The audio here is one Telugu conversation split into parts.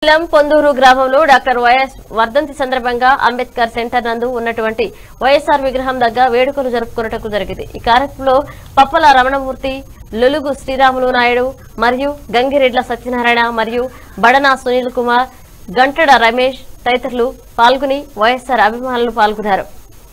పొందూరు గ్రామంలో డాక్టర్ వైఎస్ వర్ధంతి సందర్భంగా అంబేద్కర్ సెంటర్ నందు ఉన్నటువంటి వైఎస్ఆర్ విగ్రహం దగ్గర వేడుకలు జరుపుకున్నట్టు జరిగింది। ఈ కార్యక్రమంలో పప్పల రమణమూర్తి, లొలుగు శ్రీరాములు నాయుడు మరియు గంగిరెడ్ల సత్యనారాయణ మరియు బడనా సునీల్ కుమార్, గంటడ రమేష్ తదితరులు పాల్గొని వైఎస్ఆర్ అభిమానులు పాల్గొన్నారు।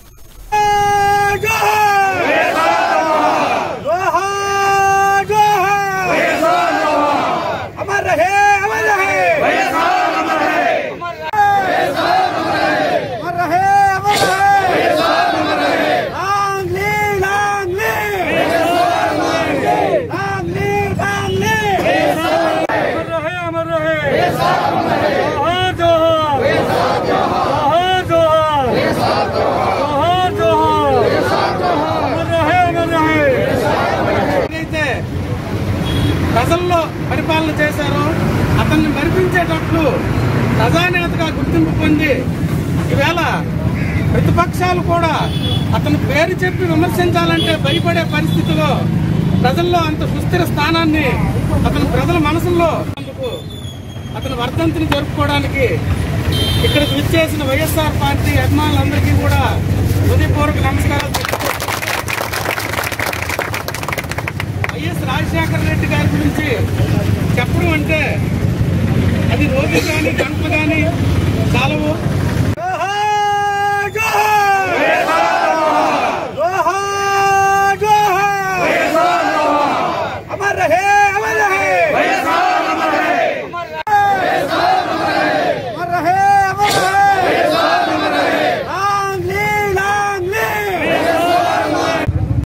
ప్రజల్లో పరిపాలన చేశారో అతన్ని మరిపించేటట్లు ప్రజానేతగా గుర్తింపు పొంది ఈవేళ ప్రతిపక్షాలు కూడా అతని పేరు చెప్పి విమర్శించాలంటే భయపడే పరిస్థితిలో ప్రజల్లో అంత సుస్థిర స్థానాన్ని అతని ప్రజల మనసుల్లో అతని వర్ధంతిని జరుపుకోవడానికి ఇక్కడికి విచ్చేసిన వైఎస్ఆర్ పార్టీ అభిమానులందరికీ కూడా హృదయపూర్వక నమస్కారాలు। వైఎస్ రాజశేఖర రెడ్డి గారి గురించి చెప్పడం అంటే అది రోజు కానీ గంటలు కానీ చాలవు।